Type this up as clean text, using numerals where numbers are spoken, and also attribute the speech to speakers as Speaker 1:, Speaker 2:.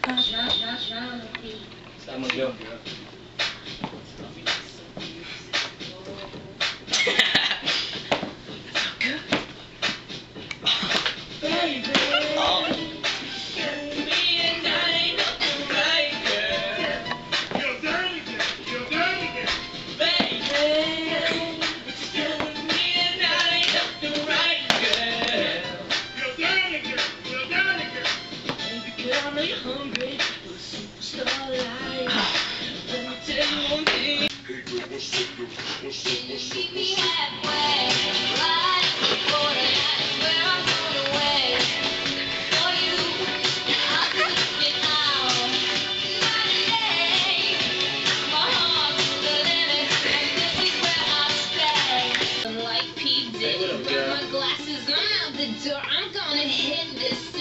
Speaker 1: Estamos yo.
Speaker 2: Hungry for a superstar life. Let me tell you one thing. Hey girl, what's up, girl? What's up, what's up, what's up? Halfway, right before the night where I'm going away. For you, I could get out. Night and day, my heart's to the limit, and this is where I stay. Like P. Diddy, burn my glasses, I'm out the door. I'm gonna hit this.